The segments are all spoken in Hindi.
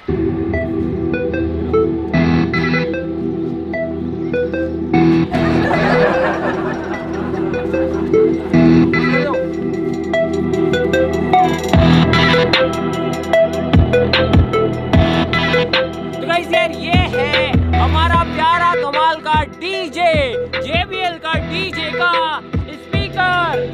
तो गाइस यार ये है हमारा प्यारा कमाल का डीजे, JBL का डीजे का स्पीकर,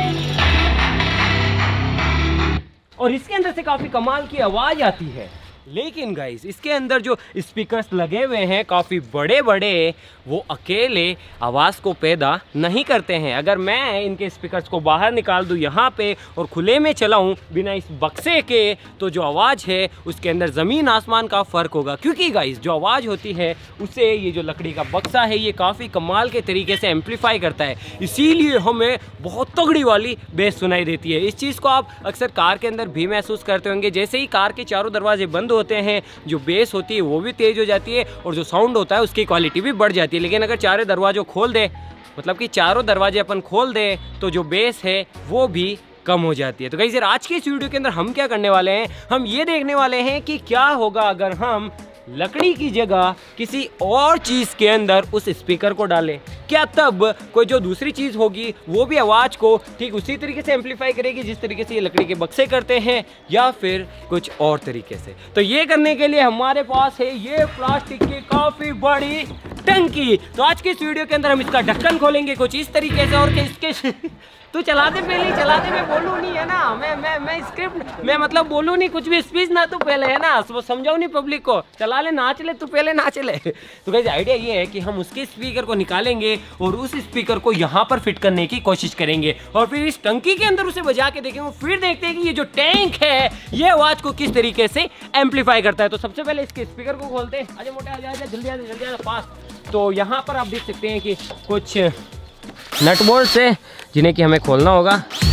और इसके अंदर से काफी कमाल की आवाज आती है। लेकिन गाइस इसके अंदर जो स्पीकर्स लगे हुए हैं काफ़ी बड़े बड़े, वो अकेले आवाज़ को पैदा नहीं करते हैं। अगर मैं इनके स्पीकर्स को बाहर निकाल दूं यहाँ पे और खुले में चलाऊं बिना इस बक्से के, तो जो आवाज़ है उसके अंदर ज़मीन आसमान का फ़र्क होगा। क्योंकि गाइस जो आवाज़ होती है उसे ये जो लकड़ी का बक्सा है ये काफ़ी कमाल के तरीके से एम्पलीफाई करता है, इसीलिए हमें बहुत तगड़ी वाली बेस सुनाई देती है। इस चीज़ को आप अक्सर कार के अंदर भी महसूस करते होंगे। जैसे ही कार के चारों दरवाजे बंद होते हैं, जो बेस होती है वो भी तेज हो जाती है और जो साउंड होता है उसकी क्वालिटी भी बढ़ जाती है। लेकिन अगर चारों दरवाजों खोल दे, मतलब कि चारों दरवाजे अपन खोल दे, तो जो बेस है वो भी कम हो जाती है। तो गाइस यार आज के इस वीडियो के अंदर हम क्या करने वाले हैं, हम ये देखने वाले हैं कि क्या होगा अगर हम लकड़ी की जगह किसी और चीज़ के अंदर उस स्पीकर को डालें। क्या तब कोई जो दूसरी चीज़ होगी वो भी आवाज़ को ठीक उसी तरीके से एम्पलीफाई करेगी जिस तरीके से ये लकड़ी के बक्से करते हैं, या फिर कुछ और तरीके से। तो ये करने के लिए हमारे पास है ये प्लास्टिक की काफ़ी बड़ी टंकी। तो आज के इस वीडियो के अंदर हम इसका ढक्कन खोलेंगे कुछ इस तरीके से, और इसके तू चला दे पहले, चला दे, मैं बोलूँ नहीं है ना, मैं स्क्रिप्ट मैं मतलब बोलूँ नहीं कुछ भी, स्पीच ना तू पहले है ना, वो समझाओ नहीं पब्लिक को, चला ले ना चले तू पहले ना चले। तो गाइस आइडिया ये है कि हम उसके स्पीकर को निकालेंगे और उस स्पीकर को यहाँ पर फिट करने की कोशिश करेंगे और फिर इस टंकी के अंदर उसे बजा के देखेंगे। फिर देखते हैं कि ये जो टैंक है ये आवाज़ को किस तरीके से एम्पलीफाई करता है। तो सबसे पहले इसके स्पीकर को खोलते हैं। आजा मोटे आजा, जल्दी आजा, जल्दी आजा, फास्ट। तो यहाँ पर आप देख सकते हैं कि कुछ नट बोल्ट है जिन्हें कि हमें खोलना होगा।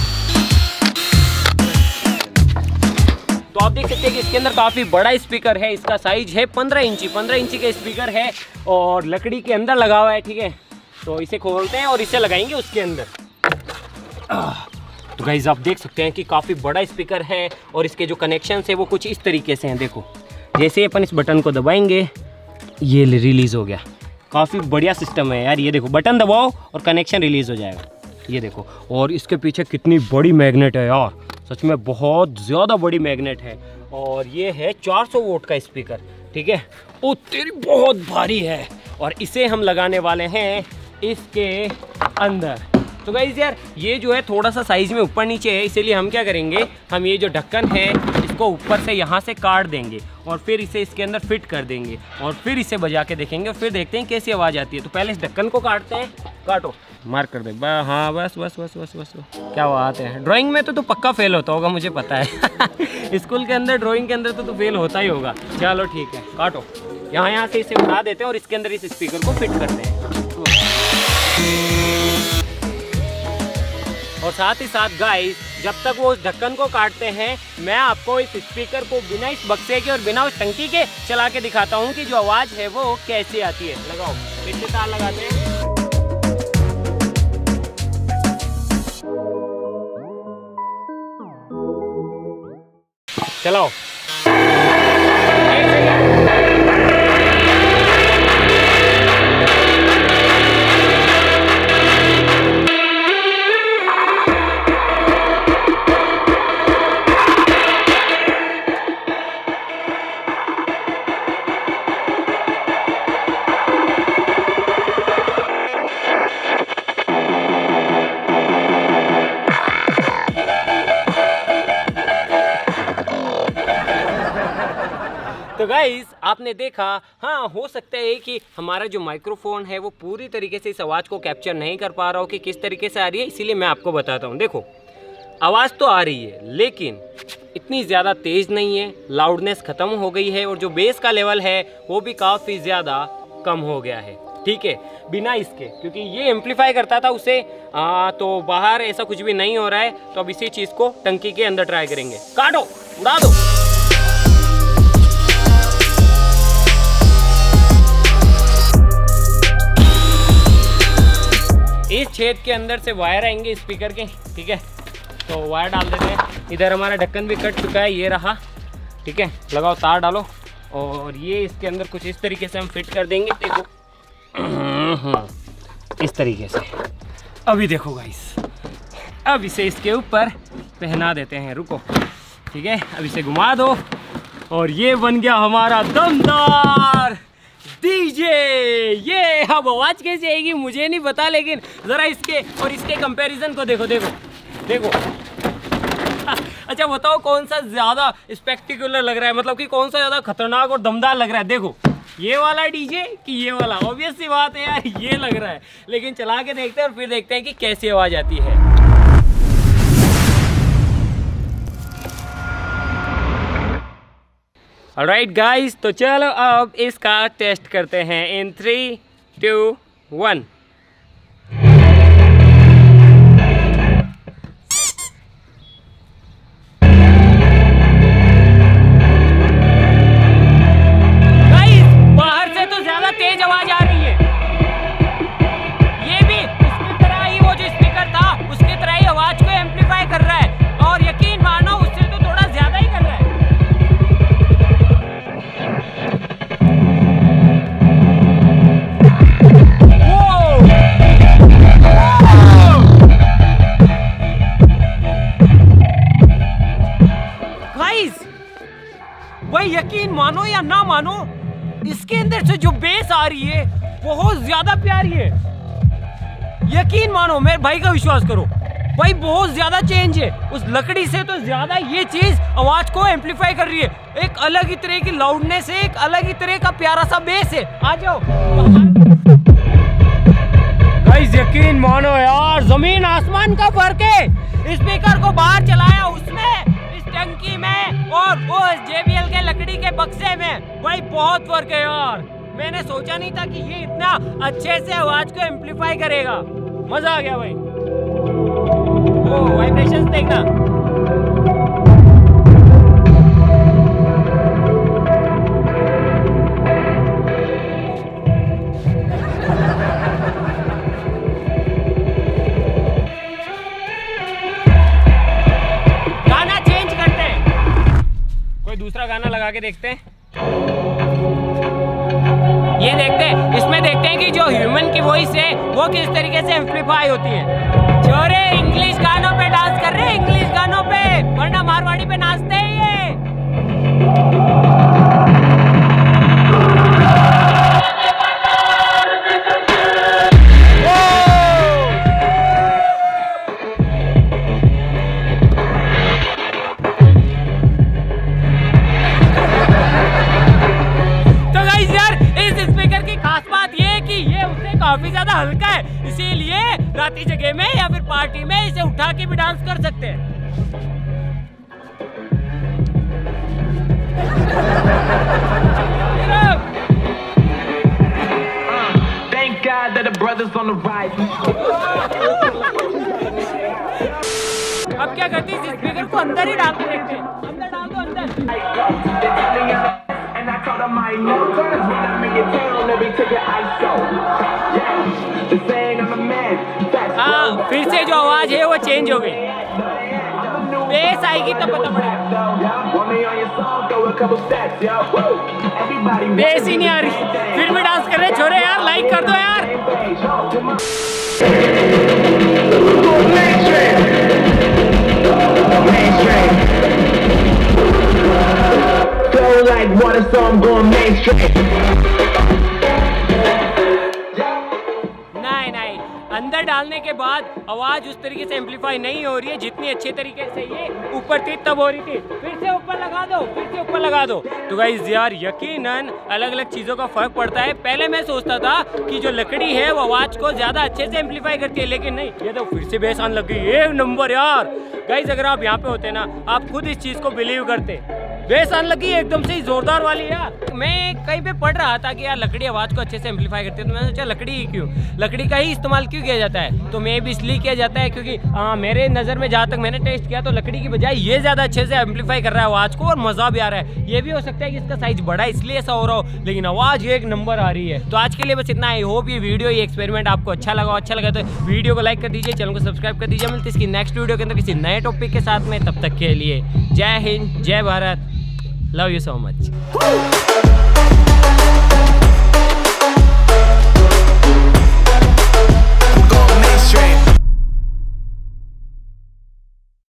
तो आप देख सकते हैं कि इसके अंदर काफ़ी बड़ा स्पीकर है, इसका साइज है 15 इंची, 15 इंची का स्पीकर है और लकड़ी के अंदर लगा हुआ है, ठीक है। तो इसे खोलते हैं और इसे लगाएंगे उसके अंदर। तो गाइस आप देख सकते हैं कि काफ़ी बड़ा स्पीकर है और इसके जो कनेक्शन है वो कुछ इस तरीके से हैं। देखो जैसे अपन इस बटन को दबाएंगे ये रिलीज़ हो गया। काफ़ी बढ़िया सिस्टम है यार। ये देखो बटन दबाओ और कनेक्शन रिलीज़ हो जाएगा, ये देखो। और इसके पीछे कितनी बड़ी मैग्नेट है यार, सच में बहुत ज़्यादा बड़ी मैग्नेट है। और ये है 400 वोल्ट का स्पीकर, ठीक है। ओ तेरी बहुत भारी है और इसे हम लगाने वाले हैं इसके अंदर। तो गाइस यार ये जो है थोड़ा सा साइज़ में ऊपर नीचे है, इसीलिए हम क्या करेंगे, हम ये जो ढक्कन है इसको ऊपर से यहाँ से काट देंगे और फिर इसे इसके अंदर फिट कर देंगे और फिर इसे बजा के देखेंगे और फिर देखते हैं कैसी आवाज़ आती है। तो पहले इस ढक्कन को काटते हैं, काटो, मार्क कर दे। हाँ बस बस बस बस बस, क्या बात है। ड्राइंग में तो तू पक्का फेल होता होगा, मुझे पता है। स्कूल के अंदर ड्राइंग के अंदर तो तू फेल होता ही होगा। चलो ठीक है, काटो। यहाँ से इसे उठा देते हैं और इसके अंदर इस स्पीकर को फिट करते हैं। और साथ ही साथ गाइस जब तक वो उस ढक्कन को काटते हैं मैं आपको इस स्पीकर को बिना इस बक्से के और बिना उस टंकी के चला के दिखाता हूँ कि जो आवाज़ है वो कैसे आती है। लगाओ, फिर से तार लगाते हैं। चलाओ। तो गाइस आपने देखा, हाँ हो सकता है कि हमारा जो माइक्रोफोन है वो पूरी तरीके से इस आवाज़ को कैप्चर नहीं कर पा रहा हो कि किस तरीके से आ रही है, इसीलिए मैं आपको बताता हूँ। देखो आवाज़ तो आ रही है लेकिन इतनी ज़्यादा तेज़ नहीं है, लाउडनेस ख़त्म हो गई है और जो बेस का लेवल है वो भी काफ़ी ज़्यादा कम हो गया है, ठीक है, बिना इसके, क्योंकि ये एम्पलीफाई करता था उसे। तो बाहर ऐसा कुछ भी नहीं हो रहा है। तो अब इसी चीज़ को टंकी के अंदर ट्राई करेंगे। काटो, उड़ा दो। इस छेद के अंदर से वायर आएंगे स्पीकर के, ठीक है। तो वायर डाल देते हैं। इधर हमारा ढक्कन भी कट चुका है, ये रहा, ठीक है। लगाओ, तार डालो और ये इसके अंदर कुछ इस तरीके से हम फिट कर देंगे। देखो इस तरीके से। अभी देखो गाइस, अब इसे इसके ऊपर पहना देते हैं। रुको, ठीक है, अब इसे घुमा दो और ये बन गया हमारा दमदार डीजे। ये अब आवाज कैसी आएगी मुझे नहीं पता, लेकिन जरा इसके और इसके कंपैरिजन को देखो देखो देखो। अच्छा बताओ कौन सा ज्यादा स्पेक्टिकुलर लग रहा है, मतलब कि कौन सा ज्यादा खतरनाक और दमदार लग रहा है? देखो ये वाला डीजे कि ये वाला? ऑब्वियस सी बात है यार, ये लग रहा है। लेकिन चला के देखते हैं और फिर देखते हैं कि कैसी आवाज आती है। ऑलराइट गाइस, तो चलो अब इसका टेस्ट करते हैं इन 3, 2, 1। भाई यकीन मानो या ना मानो, इसके अंदर से जो बेस आ रही है बहुत ज्यादा प्यारी है। यकीन मानो, मेरे भाई का विश्वास करो भाई, बहुत ज्यादा चेंज है। उस लकड़ी से तो ज्यादा ये चीज आवाज को एम्पलीफाई कर रही है। एक अलग ही तरह की लाउडनेस है, एक अलग ही तरह का प्यारा सा बेस है। आ जाओ गाइस, यकीन मानो यार, जमीन आसमान का फर्क है। स्पीकर को बाहर चलाया उसमें, टंकी में, और वो JBL के लकड़ी के बक्से में, भाई बहुत फर्क है यार। मैंने सोचा नहीं था कि ये इतना अच्छे से आवाज को एम्पलीफाई करेगा। मजा आ गया भाई। ओ वाइब्रेशंस देखना। दूसरा गाना लगा के देखते हैं। ये देखते हैं, इसमें देखते हैं कि जो ह्यूमन की वॉइस है वो किस तरीके से एम्पलीफाई होती है। छोरे इंग्लिश गानों पे डांस कर रहे हैं, इंग्लिश गानों पे, वरना मारवाड़ी पे नाचते हैं ये। काफी ज्यादा हल्का है, इसीलिए राती जगह में या फिर पार्टी में इसे उठा के भी डांस कर सकते हैं। अब क्या करते हैं, इस स्पीकर को अंदर ही डाल के देखते हैं। अंदर डाल दो, अंदर। हाँ, फिर से जो आवाज है वो चेंज हो गई। बेस आएगी तब पता पड़ेगा। बेस ही नहीं आ रही, फिर भी डांस कर रहे छोरे यार। लाइक कर दो यार। Like water, so I'm going mainstream. नहीं, अंदर डालने के बाद आवाज उस तरीके से एम्पलीफाई नहीं हो रही है जितनी अच्छे तरीके से ये ऊपर थी तब हो रही थी। फिर से ऊपर लगा दो, फिर से ऊपर लगा दो। तो गाइस यार, यकीनन अलग अलग चीज़ों का फर्क पड़ता है। पहले मैं सोचता था कि जो लकड़ी है वो आवाज को ज़्यादा अच्छे से एम्पलीफाई करती है, लेकिन नहीं, ये तो फिर से बेस आने लग गई। एक नंबर यार। गाइस अगर आप यहाँ पे होते ना, आप खुद इस चीज़ को बिलीव करते। बेस आने लगी एकदम से ही जोरदार वाली यार। मैं कहीं पे पढ़ रहा था कि यार लकड़ी आवाज को अच्छे से एम्पलीफाई करती है, तो मैंने सोचा लकड़ी ही क्यों, लकड़ी का ही इस्तेमाल क्यों किया जाता है? तो मैं भी इसलिए किया जाता है क्योंकि मेरे नज़र में जहाँ तक मैंने टेस्ट किया तो लकड़ी की बजाय ये ज़्यादा अच्छे से एम्पलीफाई कर रहा है आवाज़ को और मज़ा भी आ रहा है। ये भी हो सकता है कि इसका साइज बड़ा है इसलिए ऐसा हो रहा हो, लेकिन आवाज़ एक नंबर आ रही है। तो आज के लिए बस इतना। आई होप ये वीडियो, ये एक्सपेरिमेंट आपको अच्छा लगा तो वीडियो को लाइक कर दीजिए, चैनल को सब्सक्राइब कर दीजिए। मिलते इसकी नेक्स्ट वीडियो के अंदर किसी नए टॉपिक के साथ में। तब तक के लिए जय हिंद, जय Bharat, love you so much.